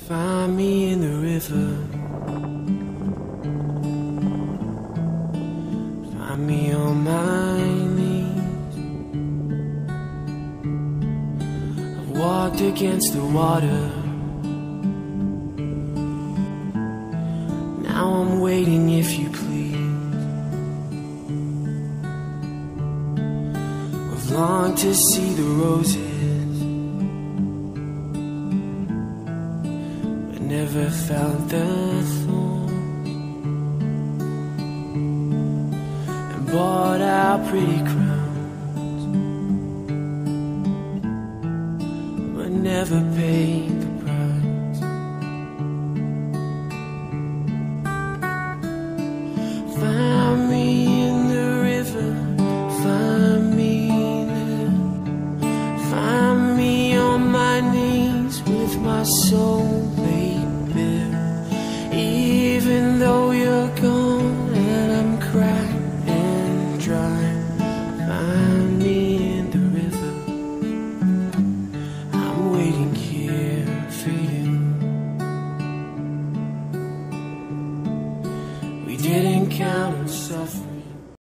Find me in the river. Find me on my knees. I've walked against the water. Now I'm waiting, if you please. I've longed to see the roses, never felt the thorns, and bought our pretty crowns, but never paid the price. Find me in the river, find me there. Find me on my knees with my soul laid